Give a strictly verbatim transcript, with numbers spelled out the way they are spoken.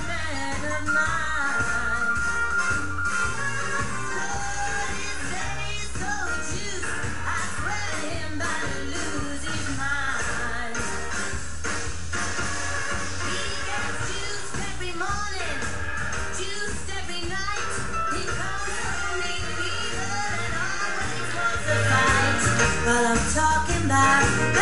man of mine. Oh, his daddy's so juiced, I swear to him about to lose his mind. He gets juiced every morning, juiced every night. He comes home, he's fever and always wants to fight. But I'm talking about